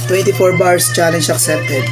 24 bars challenge accepted.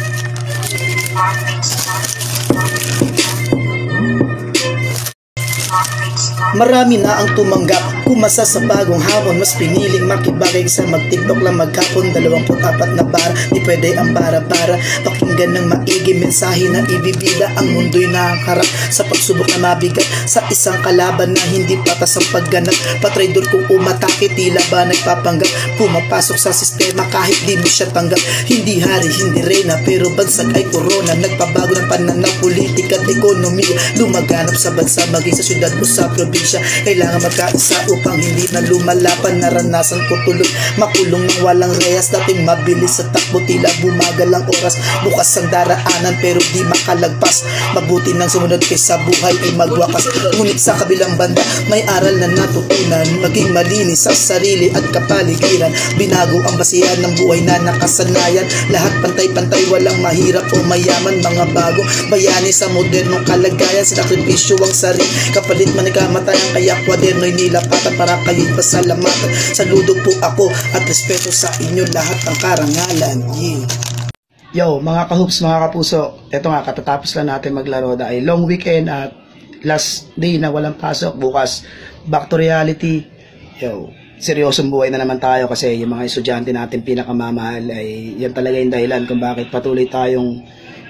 Marami na ang tumanggap, kumasa sa bagong hamon. Mas piniling makibagay sa mag-tiktok lang maghapon. 24 na bara, di pwede ang bara-bara. Pakinggan ng maigi, mensahe na ibibida. Ang mundo'y nakaharap sa pagsubok na mabigat, sa isang kalaban na hindi patas ang pagganap. Patraidor kung umatake, tila ba nagpapanggap. Pumapasok sa sistema kahit di mo siya tanggap. Hindi hari, hindi reyna, pero bansag ay korona. Nagpabago ng pananaw, politika at ekonomiya. Lumaganap sa bansa, maging sa syudad o sa probinsya. Kailangan magkaisa upang hindi na lumalapan. Naranasan ko tuloy makulong ng walang rehas. Dating mabilis sa takbo, tila bumagal ang oras. Bukas ang daraanan pero di makalagpas. Mabuti nang sumunod kaysa buhay ay magwakas. Ngunit sa kabilang banda may aral na natutunan. Maging malinis sa sarili at kapaligiran. Binago ang basihan ng buhay na nakasanayan. Lahat pantay-pantay, walang mahirap o mayaman. Mga bago bayani sa modernong kalagayan. Sinakripisyo ang sarili kapalit man ikamatay. Kaya kwaderno'y nilapatan para kayo'y pasalamatan. Saludo po ako at respeto sa inyo lahat ang karangalan. Yeah. Yo, mga kahoops, mga kapuso, eto nga, katatapos lang natin maglaro dahil long weekend at last day na walang pasok. Bukas, back to reality. Yo, seryosong buhay na naman tayo kasi yung mga estudyante natin pinakamamahal ay yan talaga yung dahilan kung bakit patuloy tayong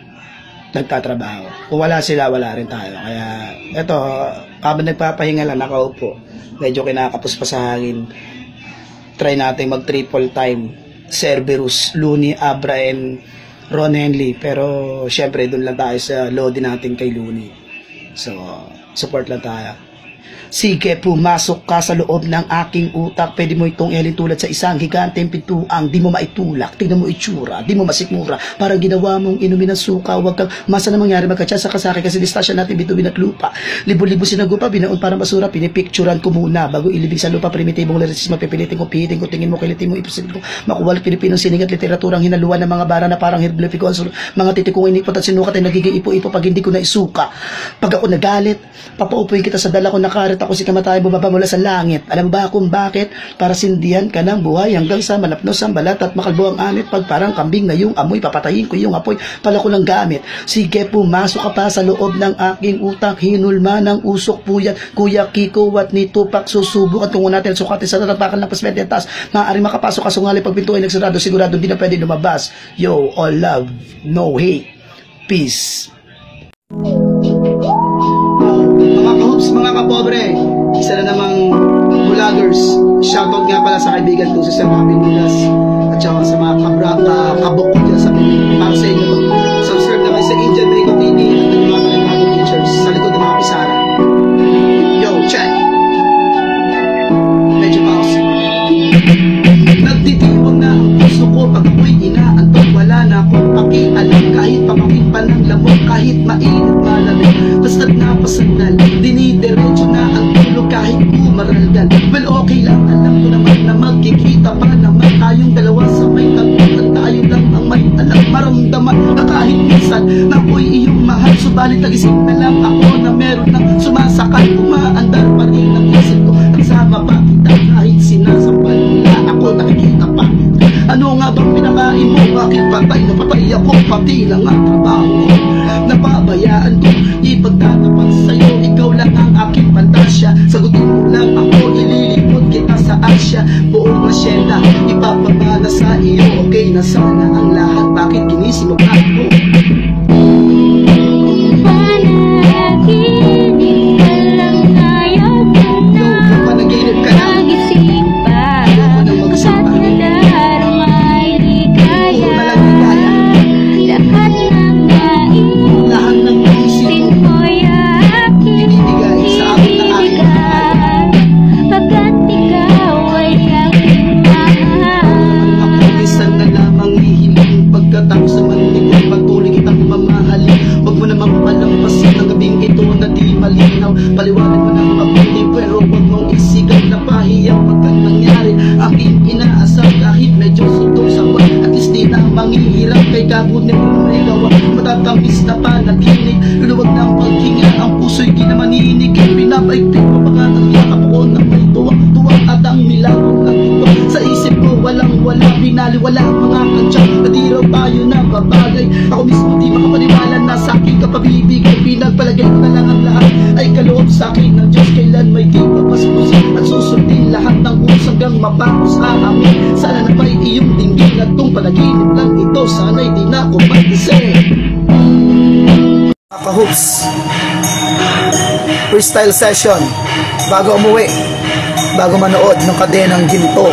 nagtatrabaho. Kung wala sila, wala rin tayo. Kaya, eto, habang nagpapahinga lang, nakaupo, medyo kinakapos pa sa hangin. Try natin mag triple time. Cerberus, Looney, Abra, and Ron Henley. Pero, syempre, dun lang tayo sa load natin kay Looney. So, support lang tayo. Sige, pumasok ka sa loob ng aking utak. Pwede mo itong elin tulad sa isang higanteng pintuang di mo maitulak. Tignan mo itsura, di mo masikmura. Parang ginawa mong inumin ng suka. Huwag kang masa na mangyari magkatsa sa kasaki kasi distasya natin bituin at lupa. Libo-libo sinagupa, binaon para basura. Pinipicturan ko muna bago ilibig sa lupa. Primitibong lirisis, mapipilitin ko, pihitin ko, tingin mo, kilitin mo, ipusin ko. Makuwal Pilipinong sining at literaturang hinaluan ng mga bara na parang hieroglyphico. Mga titik kong inipot at sinukat ay nagiging ipo-ipo pag hindi ko na isuka. Pag ako nagalit, papaupuin kita sa dala ko na karet. Ako si kamatay bumaba mula sa langit. Alam ba kung bakit? Para sindihan ka ng buhay hanggang sa malapnos ang balat at makalbo ang anit. Pag parang kambing na yung amoy, papatayin ko yung apoy. Pala ko lang gamit. Sige, pumasok ka pa sa loob ng aking utak. Hinulma ng usok po yan. Kuya Kiko at ni Tupac susubukan kung natin sukatin sa tatapakan ng pasmente at taas. Maaaring makapasok ka sungali pag pinto ay nagsarado. Sigurado hindi na pwede lumabas. Yo, all love, no hate. Peace. Mga kahoops, mga kapobre, isa na namang vloggers. Shoutout nga pala sa kaibigan ko sa mga Pindulas at saka sa mga kabok ko dyan sa Pilipinas. Para sa inyo to, subscribe na kayo sa Indian Mexico TV at yung mga nagkakabong teachers sa likod ng mga pisara. Yo, check! Medyo pause. Nagtitiwang na ang puso ko pag ako'y inaantok. Wala na akong pakialam kahit pamakin pa ng lamok, kahit mainit malamig. Basta't napasandal, dinidiretso na ang tulog kahit kumaralgal. Well, okay lang, alam ko naman na magkikita pa naman tayong dalawa sa may tagpuan. Tayo lang ang may alam, maramdaman na kahit minsan na ako'y iyong mahal. Subalit nag-isip na lang ako na meron ng sumasakal. Umaandar pa rin ang isip ko. Nagsama pa kita kahit sinasampal na ako nakikita pa. Ano nga bang pinakain mo? Bakit patay na patay ako? Pati lang ang trabaho ko. Napabayaan ko, ipagtatapat sa'yo. Ikaw lang ang aking pantasya. Sagutin mo lang ako, ililimot kita sa Asya. Buong asyenda, ipapamana sa iyo. Okay na sana ang lahat, bakit ginising mo pa ako? Paliwanag mo ng mabuti pero huwag mong isigaw na pahiyang pagkat nangyari. Aking inaasal kahit medyo sutong sa buwan. At least di na manghihirap kay kagunin mo may gawa. Matatamis na panaginip, luluwag ng paghinga. Ang puso'y di na maninig. Pinapaigpig mo pa nga ang yakap ko na may tuwang-tuwang at ang milagro ng ito. Sa isip ko walang baliwala, binaliwala ang mga kantsak na di raw tayo na babagay. Ako mismo di makapaniwala na sa akin ka pabibigay. Pinagpalagay ko na lang ang lahat ay kaloob sa akin ng Diyos. Kailan may di papaspos at susundin lahat ng utos hanggang mapakos amin. Sana na ba'y iyong tingin at kung panaginip lang ito, sana'y di na ako magising. Ka-hoops, freestyle session bago umuwi, bago manood ng Kadenang Ginto.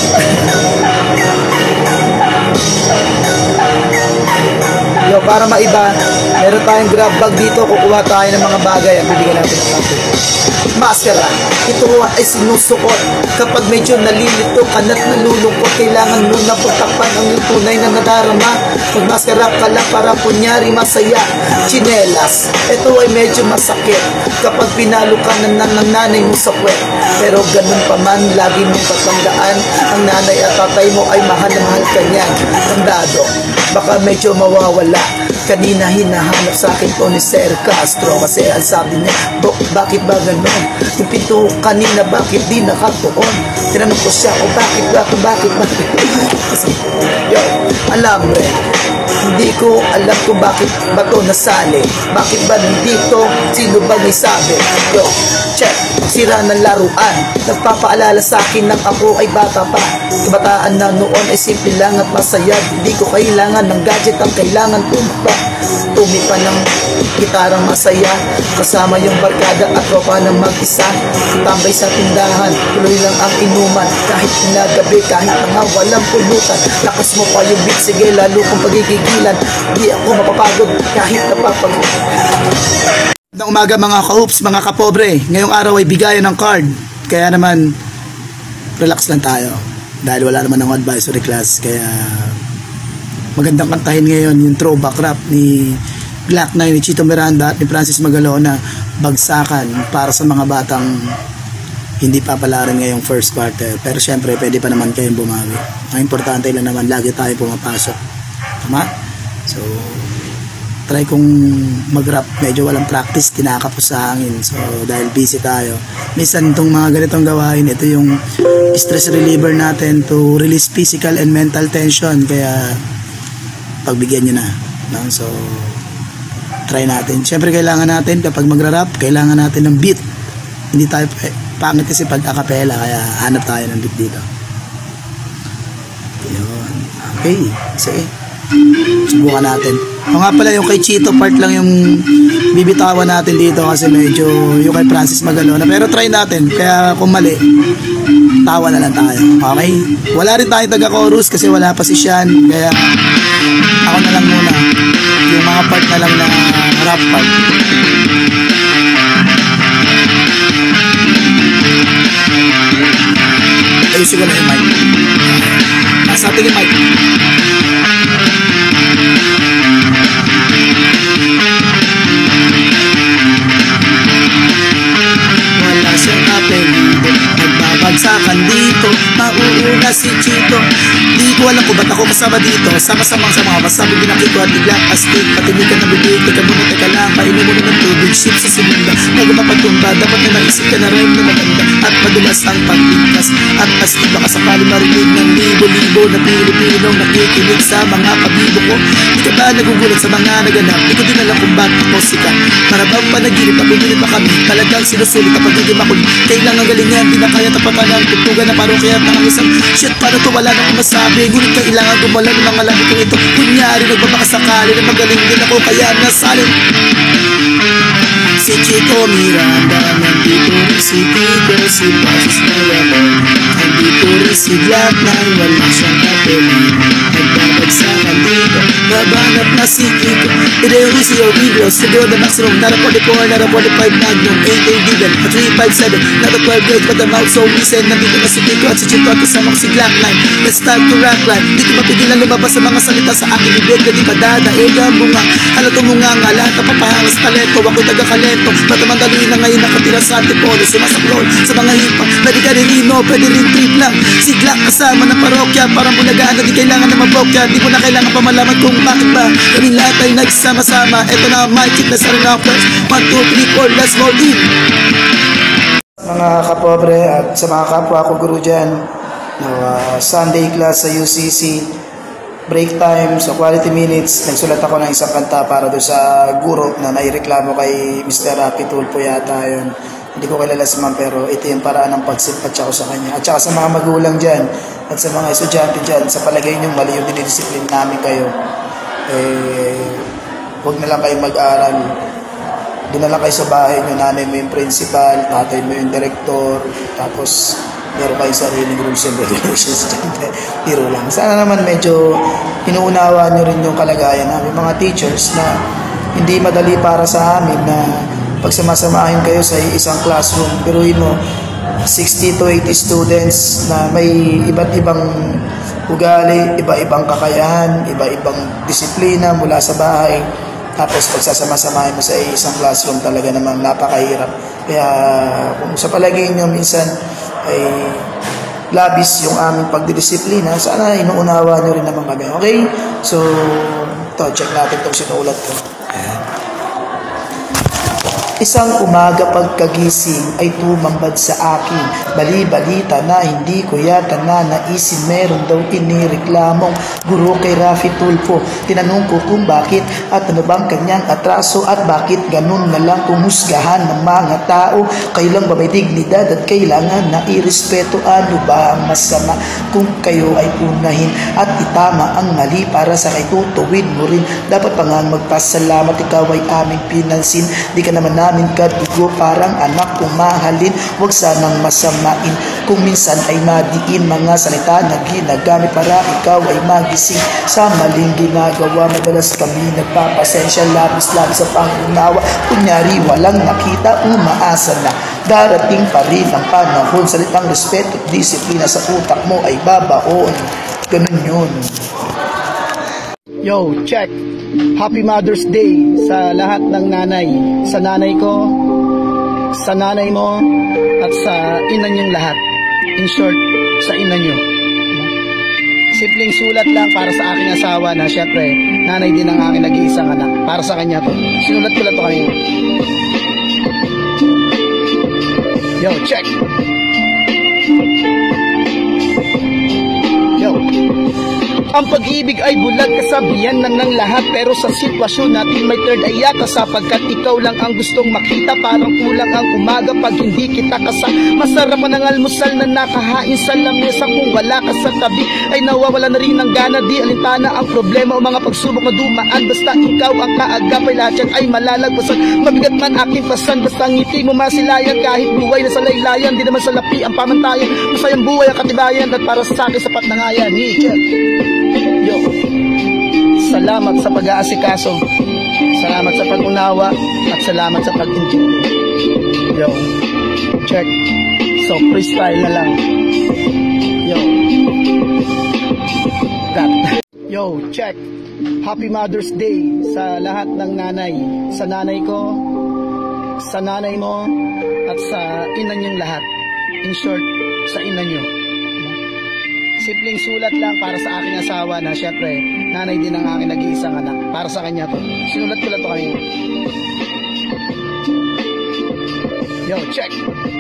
Yo, para maiba, meron tayong grab bag dito. Kukuha tayo ng mga bagay at bibigyan natin ng topic. Maskara, ito ay sinusukot kapag medyo nalilito ka na't nalulungkot. Kailangan muna pagtakpan ang iyong tunay na nadarama. Magmaskara ka lang para kunyari masaya. Chinelas, ito ay medyo masakit kapag pinalo ka ng nanay mo sa puwet. Pero ganun pa man, lagi mong tatandaan, ang nanay at tatay mo ay mahal na mahal ka niyan. Tandado, baka medyo mawawala. Kanina hinahanap sa akin to ni Sir Castro kasi ang sabi niya, bakit ba gano'n? Yung pinto kanina bakit di nakatuon? Tinanong ko siya, bakit? Kasi, yo, alambre, hindi ko alam kung bakit ba to nasali. Bakit ba nandito? Sino ba may sabi? Yo, check, sira ng laruan. Nagpapaalala sa akin nang ako ay bata pa. Kabataan na noon ay simple lang at masaya. Hindi ko kailangan ng gadget, ang kailangan tumpa. Tumipa ng gitarang masaya, kasama yung barkada at tropa ng mag-isa. Tambay sa tindahan, tuloy lang ang inuman. Kahit na gabi, kahit nga walang pulutan. Lakas mo pa yung beat, sige lalo kung pagigigilan. Di ako mapapagod kahit napapagod. Ng umaga mga ka-hoops, mga kapobre. Ngayong araw ay bigayan ng card. Kaya naman, relax lang tayo. Dahil wala naman ng advisory class. Kaya magandang kantahin ngayon yung throwback rap ni Black Nine, ni Chito Miranda at ni Francis Magalona, Bagsakan, para sa mga batang hindi papalarin ngayong first quarter. Pero syempre pwede pa naman kayong bumawi. Ang importante lang naman, lagi tayo pumapasok. Tama? So try kong mag-rap, medyo walang practice, kinakapos sa hangin. So dahil busy tayo, minsan itong mga ganitong gawain, ito yung stress reliever natin to release physical and mental tension. Kaya pagbigyan nyo na, no? So try natin. Siyempre kailangan natin kapag magra-rap, kailangan natin ng beat. Hindi tayo pangit kasi pag acapella, kaya hanap tayo ng beat dito. Yun. Okay, sige, subukan natin. O nga pala, yung kay Chito part lang yung bibitawan natin dito kasi medyo yung kay Francis Magalona, pero try natin. Kaya kung mali, tawa na lang tayo. Okay? Wala rin tayo taga-chorus kasi wala pa si Sean. Kaya ako na lang muna. Yung mga part na lang na rap part. Ayusin ko na yung mic. Nasa ating yung mic. Wala siyang apelido, nagbabagsakan dito, mauuna si Chito. Di ko alam kung ba't ako kasama dito. Sama-samang sa mga masabi binakit ko at biglang astig. Patinig ka na bibig, teka muna, teka lang, painom mo ng tubig, ship sa simula. Bago mapagtumba, dapat na naisip ka na rin na maganda at madulas ang pagpigkas. At astig baka sakali marinig ng libo-libo na Pilipinong nakikinig sa mga kabibo ko. Di ka ba nagugulat sa mga naganap? Di ko din alam kung ba't ako sikat. Marabang panaginip na pumilit pa kami, talagang sinusulit na pagiging makulit. Kailangan galingan, di na kaya tapatan ng tutugan na parokya at ng isang shit, paano to, wala na akong masabi. Ngunit kailangan gumalan ng mga labi kong ito. Kunyari nagbabakasakali na magaling din ako, kaya nasalin. Si Chito Miranda, nandito rin si Tito, si Francis Magalona, nandito rin si Black Nine, wala siyang apelido, nagbabagsakan dito, nabanat na si Kiko. Today we see your videos, studio the maximum, not a 44, not a 45 Magnum, 8 Digan, a 357, not a 12 gauge, but the mouth so recent. Nandito na si Kiko at si Chito at kasama ko si Black Nine. Let's start to rock line, di ko mapigilan lumabas sa mga salita sa aking bibig, na di padadaig ang bunga, halatong bunga nga, lahat na papahangas talento, ako'y taga-kalento, matamandali na ngayon nakatira sa antipolo, sumasaklol sa mga hipa, pwede ka rin ino, pwede rin trip lang, si Glock kasama ng parokya, parang bulagaan na di kailangan na mabokya, di mo na kailangan pa malaman kung bakit ba kaming lahat ay nagsama-sama. Eto na my kick na sa rin ako, 1, 2, 3, 4, let's roll in. Mga kapobre at sa mga kapwa ko guru dyan, Sunday class sa UCC, break time, so quality minutes, nagsulat ako ng isang kanta para doon sa guro na naireklamo kay Mr. Rapi Tulfo yata yun. Hindi ko kilala si ma'am, pero ito yung paraan ng pagsimpatya ko sa kanya. At saka sa mga magulang dyan, at sa mga estudyante dyan, sa palagay nyo mali yung dinidisiplin namin kayo, huwag na lang kayo mag-aral. Doon na lang kayo sa bahay nyo, nanay mo yung principal, tatay mo yung director, tapos meron kayo sariling rules and regulations dyan. Tiro lang. Sana naman medyo inuunawa nyo rin yung kalagayan namin mga teachers na hindi madali para sa amin na pagsamasamahin kayo sa isang classroom. Piruin mo, 60 to 80 students na may iba't ibang ugali, iba-ibang kakayahan, iba-ibang disiplina mula sa bahay. Tapos pagsasama-samahin mo sa isang classroom, talaga namang napakahirap. Kaya kung sa palagay nyo minsan ay labis yung aming pagdidisiplina, sana inuunawa nyo rin naman kami. Okay? So, ito, check natin itong sinuulat ko. Ayan. Isang umaga pagkagising ay tumambad sa akin, bali-balita na hindi ko yata na naisin, meron daw inireklamong guro kay Rafi Tulfo. Tinanong ko kung bakit at ano bang kanyang atraso at bakit ganun na lang kumusgahan ng mga tao. Kailang ba may dignidad at kailangan na irespeto? Ano ba ang masama kung kayo ay unahin at itama ang mali para sa kay tutuwid mo rin? Dapat pa nga magpasalamat, ikaw ay aming pinansin, di ka naman namin kadugo, parang anak kong mahalin. Huwag sanang masamain kung minsan ay madiin mga salita na ginagamit para ikaw ay magising sa maling ginagawa. Madalas kami nagpapasensya, labis-labis sa pangunawa, kunyari walang nakita, umaasa na darating pa rin ang panahon. Salitang respeto at disiplina sa utak mo ay babaon. Ganun yun. Yo, check! Happy Mother's Day sa lahat ng nanay. Sa nanay ko, sa nanay mo, at sa ina niyong lahat. In short, sa ina niyo. Simpleng sulat lang para sa aking asawa na syempre, nanay din ang aking nag-iisang anak. Para sa kanya to. Sinulat ko lang to kanina. Yo, check! Yo! Ang pag-ibig ay bulag, kasabihan ng lahat, pero sa sitwasyon natin may third eye yata, sapagkat ikaw lang ang gustong makita. Parang kulang ang umaga pag hindi kita kasama. Masarap ang almusal na nakahain sa lamesa, kung wala ka sa tabi ay nawawala na rin ng gana. Di alintana ang problema o mga pagsubok na dumaan, basta ikaw ang kaagapay, lahat yan ay malalagpasan. Mabigat man aking pasan, basta ngiti mo masilayan. Kahit buhay na sa laylayan, di naman sa lapi ang pamantayan. Masayang buhay ang katibayan, at para sa akin sapat na nga yan. Yo, salamat sa pag-aasikaso, salamat sa pag-unawa, at salamat sa pag-enjoy. Yo, check. So, freestyle na lang. Yo, cut. Yo, check. Happy Mother's Day sa lahat ng nanay. Sa nanay ko, sa nanay mo, at sa ina niyong lahat. In short, sa ina niyo. Simpleng sulat lang para sa aking asawa na syempre, nanay din ang aking nag-iisang anak. Para sa kanya to. Sinulat ko lang to kanina. Yo, check!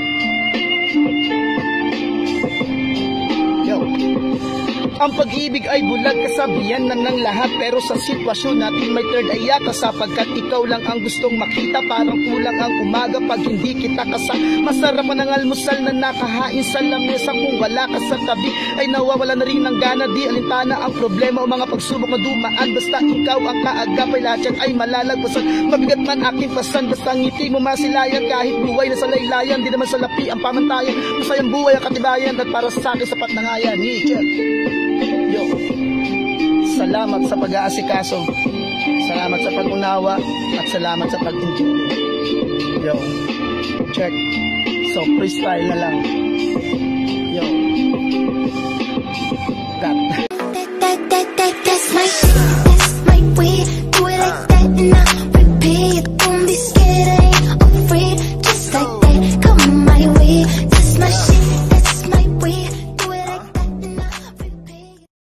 Yo! Ang pag-ibig ay bulag, kasabihan ng lahat, pero sa sitwasyon natin may third eye yata, sapagkat ikaw lang ang gustong makita. Parang kulang ang umaga pag hindi kita kasama. Masarap ang almusal na nakahain sa lamesa, kung wala ka sa tabi ay nawawala na rin ng gana. Di alintana ang problema o mga pagsubok na dumaan, basta ikaw ang kaagapay, lahat yan ay malalagpasan. Mabigat man aking pasan, basta ngiti mo masilayan. Kahit buhay na sa laylayan, di naman sa lapi ang pamantayan. Masayang buhay ang katibayan, at para sa akin sapat na nga yan. Yo, salamat sa pag-aasikaso, salamat sa pag-unawa, at salamat sa pag-enjoy. Yo, check. So, freestyle na lang. Yo, cut. That's my